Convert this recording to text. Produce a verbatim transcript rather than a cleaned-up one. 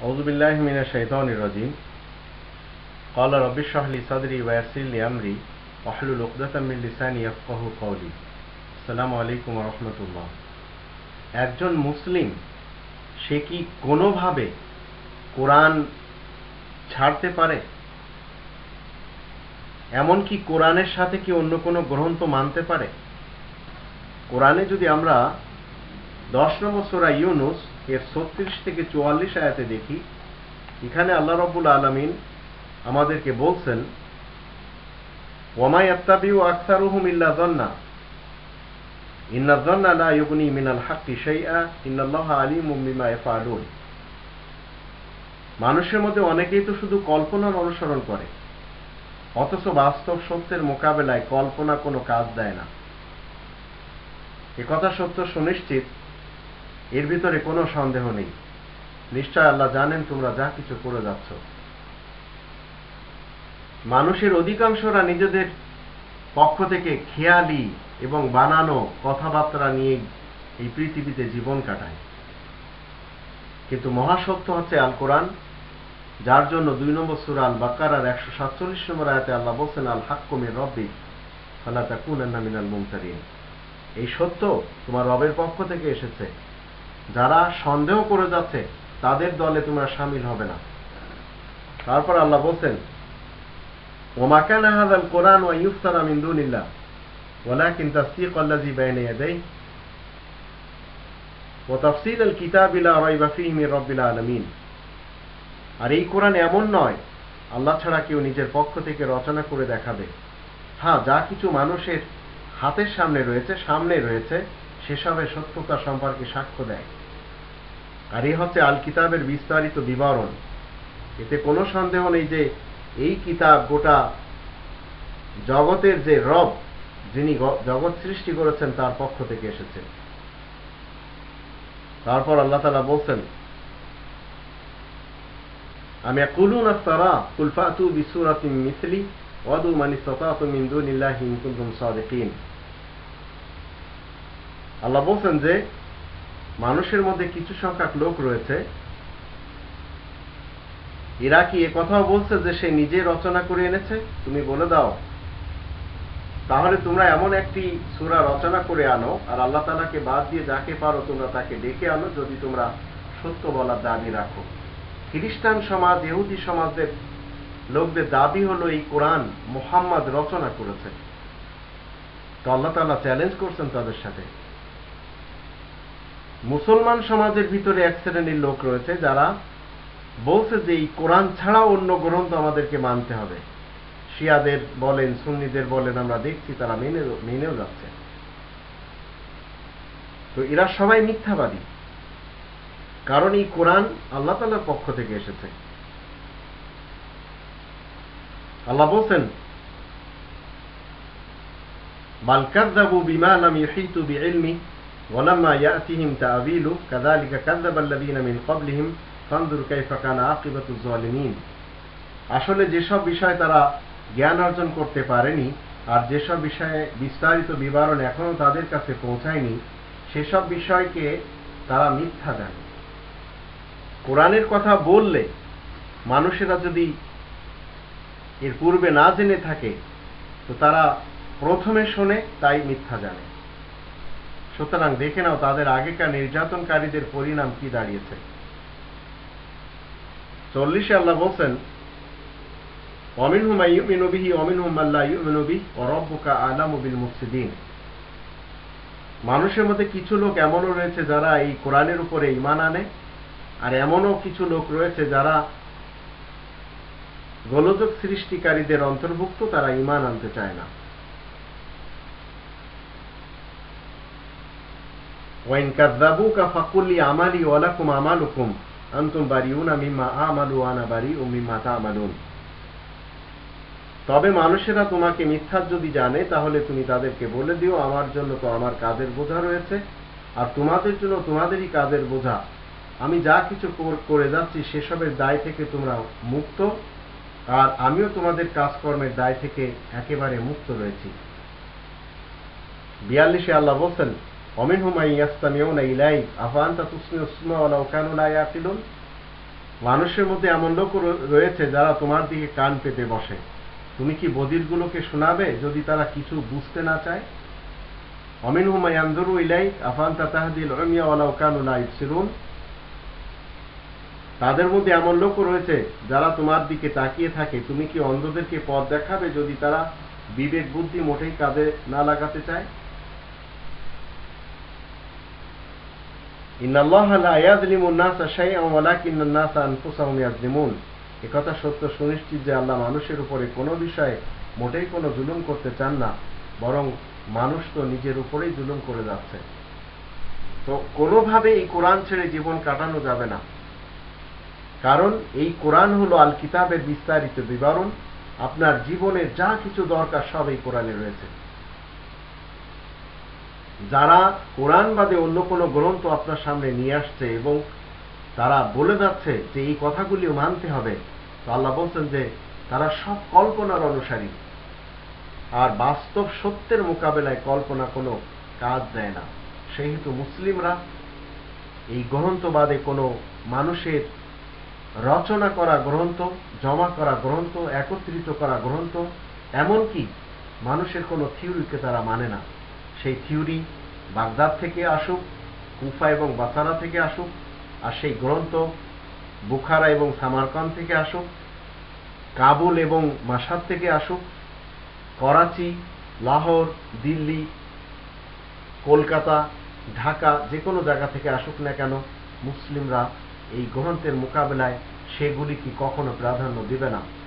أعوذ بالله من الشيطان الرجيم قال رب اشرح لي صدري ويسر لي أمري واحلل عقدة من লিসানি يفقهوا قولي আসসালামু আলাইকুম ওয়া রাহমাতুল্লাহ। একজন মুসলিম সে কি কোনোভাবে কোরআন ছাড়তে পারে? এমনকি কোরআনের সাথে কি অন্য কোনো গ্রন্থ মানতে পারে? কোরআনে যদি আমরা দশ নম্বর সূরা ইউনুস এর ছত্রিশ থেকে চুয়াল্লিশ আয়াতে দেখি, এখানে আল্লাহ রাব্বুল আলামিন আমাদেরকে বলছেন, ওয়ামা ইয়াত্তাবিউ আকসারুহুম ইল্লা যান্না ইন্না যান্না লা ইউগনি মিনাল হাক্কি শাইআ ইন্নাল্লাহা আলিমুম বিমা ইয়াফআলুন। মানুষের মধ্যে অনেকেই তো শুধু কল্পনার অনুসরণ করে, অথচ বাস্তব সত্যের মোকাবেলায় কল্পনা কোনো কাজ দেয় না। এ কথা সত্য সুনিশ্চিত, এর ভিতরে কোনো সন্দেহ নেই। নিশ্চয় আল্লাহ জানেন তোমরা যা কিছু করে যাচ্ছ। মানুষের অধিকাংশরা নিজেদের পক্ষ থেকে খেয়ালি এবং বানানো কথাবার্তা নিয়ে এই পৃথিবীতে জীবন কাটায়, কিন্তু মহাসত্য হচ্ছে আল কোরআন, যার জন্য দুই নম্বর সূরা আল বাকারার একশো সাতচল্লিশ নম্বর আয়াতে আল্লাহ বলছেন, আল হাক্কু মির রাব্বিক ফালা তাকুনান্না মিনাল মুমতারিন। এই সত্য তোমার রবের পক্ষ থেকে এসেছে, যারা সন্দেহ করে যাচ্ছে তাদের দলে তোমরা শামিল হবে না। তারপর আল্লাহ বলছেন, ওমা কানা হাযাল কোরআন ওয়া ইফতারা মিন দুনিল্লাহ ওয়ালাকিন তাসদীকাল্লাযী বাইনা ইয়াদাইহি ওয়া তাফসীলাল কিতাবি লা রাইবা ফীহি মির রাব্বিল আলামিন। আর এই কোরআন এমন নয় আল্লাহ ছাড়া কেউ নিজের পক্ষ থেকে রচনা করে দেখাবে। হ্যাঁ, যা কিছু মানুষের হাতের সামনে রয়েছে সামনে রয়েছে সেসবের সত্যতা সম্পর্কে সাক্ষ্য দেয়। আর এই হচ্ছে আল কিতাবের বিস্তারিত বিবরণ। এতে কোনো সন্দেহ নেই যে এই কিতাব গোটা জগতের যে রব, যিনি জগৎ সৃষ্টি করেছেন, তার পক্ষ থেকে এসেছে। তারপর আল্লাহ তাআলা বলছেন, আম ইয়াকুলুনা ইফতারা কুল ফাতু বিসূরাতিন মিসলি ওয়াদু মান ইসতাতাতুম মিন দুনিল্লাহি ইন কুনতুম সাদিকিন। আল্লাহ বলছেন যে মানুষের মধ্যে কিছু সংখ্যক লোক রয়েছে, এরা কি এ কথাও বলছে যে সে নিজে রচনা করে এনেছে? তুমি বলে দাও, তাহলে তোমরা এমন একটি সূরা রচনা করে আনো, আর আল্লাহ তাআলাকে বাদ দিয়ে যাকে পারো তোমরা তাকে ডেকে আনো, যদি তোমরা সত্য বলার দাবি রাখো। খ্রিস্টান সমাজ, ইহুদি সমাজের লোকদের দাবি হলো এই কোরআন মুহাম্মদ রচনা করেছে। তো আল্লাহ তাআলা চ্যালেঞ্জ করছেন তাদের সাথে। মুসলমান সমাজের ভিতরে এক শ্রেণীর লোক রয়েছে যারা বলছে যে এই কোরআন ছাড়া অন্য গ্রন্থ আমাদেরকে মানতে হবে। শিয়াদের বলেন, সুন্নিদের বলেন, আমরা দেখছি তারা মেনে মেনেও যাচ্ছে। তো এরা সবাই মিথ্যাবাদী, কারণ এই কোরআন আল্লাহ তাআলার পক্ষ থেকে এসেছে। আল্লাহ বলছেন, বাল কাযযাবু বিমা লাম ইহিতু বিইলমি ওয়ালাম্মা ইয়াতিহিম তা'ওয়িলু কাযালিকা কাযযাবাল্লাযীনা মিন ক্বাবলিহিম ফানজুর কাইফা কানা আকিবাতুয যালিমিন। আসলে যেসব বিষয় তারা জ্ঞান অর্জন করতে পারেনি, আর যেসব বিষয়ে বিস্তারিত বিবরণ এখনো তাদের কাছে পৌঁছায়নি, সেসব বিষয়কে তারা মিথ্যা জানে। কোরআনের কথা বললে মানুষেরা যদি এর পূর্বে না জেনে থাকে, তো তারা প্রথমে শোনে, তাই মিথ্যা জানে। সুতরাং দেখে নাও তাদের আগেকার নির্যাতনকারীদের পরিণাম কি দাঁড়িয়েছে। চল্লিশে আল্লাহ বলছেন, ওয়ামিনহুম মান ইউমিনু বিহি ওয়ামিনহুম মান লা ইউমিনু বিহি ওয়া রাব্বুকা আ'লামু বিল মুফসিদিন। মানুষের মধ্যে কিছু লোক এমনও রয়েছে যারা এই কোরআনের উপরে ঈমান আনে, আর এমনও কিছু লোক রয়েছে যারা গোলযোগ সৃষ্টিকারীদের অন্তর্ভুক্ত, তারা ঈমান আনতে চায় না। ওয়াইন কাযযাবুকা ফাকুল লি আমালি ওয়া লাকুম আমালুকুম আনতুম বারিউনা মিম্মা আমালু ওয়া আনা বারিউম মিম্মা তা'মালুন। তবে মানুষেরা তোমাকে মিথ্যা যদি জানে, তাহলে তুমি তাদেরকে বলে দিও, আমার জন্য তো আমার কাজের বোঝা রয়েছে, আর তোমাদের জন্য তোমাদেরই কাজের বোঝা। আমি যা কিছু করে যাচ্ছি সেসবের দায় থেকে তোমরা মুক্ত, আর আমিও তোমাদের কাজকর্মের দায় থেকে একেবারে মুক্ত রয়েছি। বিয়াল্লিশে আল্লাহ বলছেন, ওয়ামিনহুম মান ইয়াসতামিউনা ইলাইক আফা আনতা তুসমিউস সুম্মা ওয়ালাউ কানু লা ইয়াকিলুন। মানুষের মধ্যে এমন লোক রয়েছে যারা তোমার দিকে কান পেতে বসে, তুমি কি বদিরগুলোকে শোনাবে যদি তারা কিছু বুঝতে না চায়? অমিনহুম ইয়ানজুরু ইলাইক আফান্তা তাহদিল উমিয়া ওয়ালাউ কানু লা ইবসিরুন, তাদের মধ্যে এমন লোক রয়েছে যারা তোমার দিকে তাকিয়ে থাকে, তুমি কি অন্ধদেরকে পথ দেখাবে যদি তারা বিবেক বুদ্ধি মোটেই কাজে না লাগাতে চায়? ইন্নাল্লাহা লা ইয়াযলিমুন নাসা শাইআন ওয়ালাকিন্নান নাসা আনফুসাহুম ইয়াযলিমুন, একথা সত্য সুনিশ্চিত যে আল্লাহ মানুষের উপরে কোনো বিষয়ে মোটেই কোনো জুলুম করতে চান না, বরং মানুষ তো নিজের উপরেই জুলুম করে যাচ্ছে। তো কোনোভাবে এই কোরআন ছেড়ে জীবন কাটানো যাবে না, কারণ এই কোরআন হলো আল কিতাবের বিস্তারিত বিবরণ। আপনার জীবনের যা কিছু দরকার সব এই কোরআনে রয়েছে। যারা কোরআন বাদে অন্য কোনো গ্রন্থ আপনার সামনে নিয়ে আসছে এবং তারা বলে যাচ্ছে যে এই কথাগুলিও মানতে হবে, তো আল্লাহ বলছেন যে তারা সব কল্পনার অনুসারী, আর বাস্তব সত্যের মোকাবেলায় কল্পনা কোনো কাজ দেয় না। সেহেতু মুসলিমরা এই গ্রন্থ বাদে কোনো মানুষের রচনা করা গ্রন্থ, জমা করা গ্রন্থ, একত্রিত করা গ্রন্থ, এমনকি মানুষের কোনো থিওরিকে তারা মানে না। সেই থিওরি বাগদাদ থেকে আসুক, কুফা এবং বাসারা থেকে আসুক, আর সেই গ্রন্থ বুখারা এবং সামারকান্দ থেকে আসুক, কাবুল এবং মাশহাদ থেকে আসুক, করাচি, লাহোর, দিল্লি, কলকাতা, ঢাকা, যে কোনো জায়গা থেকে আসুক না কেন, মুসলিমরা এই গ্রন্থের মোকাবেলায় সেগুলি কি কখনো প্রাধান্য দিবে না।